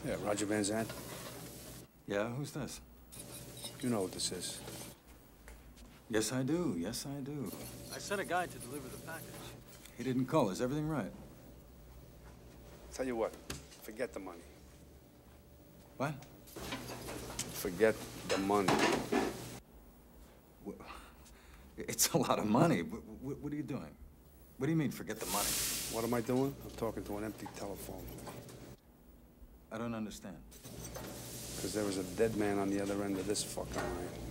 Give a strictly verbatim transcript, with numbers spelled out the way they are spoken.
Yeah, Roger Van Zant. Yeah, who's this? You know what this is. Yes, I do. Yes, I do. I sent a guy to deliver the package. He didn't call. Is everything right? Tell you what, forget the money. What? Forget the money. It's a lot of money. What, what are you doing? What do you mean, forget the money? What am I doing? I'm talking to an empty telephone. I don't understand. Because there was a dead man on the other end of this fucking line.